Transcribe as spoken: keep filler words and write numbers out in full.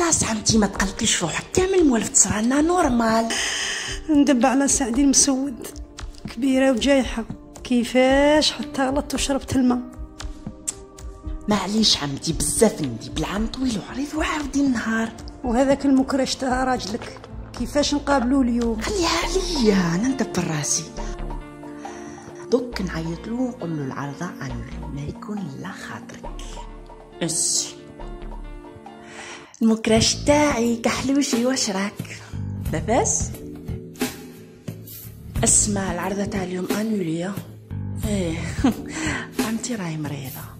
خلاص عمتي ما تقلقيش روحك، كامل موالف تصرالنا نورمال. ندب على سعدي المسود كبيره وجايحه، كيفاش حتى غلطت وشربت الماء. معليش عمتي بزاف ندي، بالعام طويل وعريض وعاودي النهار. وهذاك المكرش تاع راجلك كيفاش نقابلو اليوم؟ خليها عليا انا ندبر راسي. دوك نعيط له ونقول له العرضه انولي ما يكون لا خاطرك. اس المكرش تاعي كحلوشي واش راك لاباس؟ اسمع العرضه تاع اليوم انوليه. ايه عمتي راهي مريضه.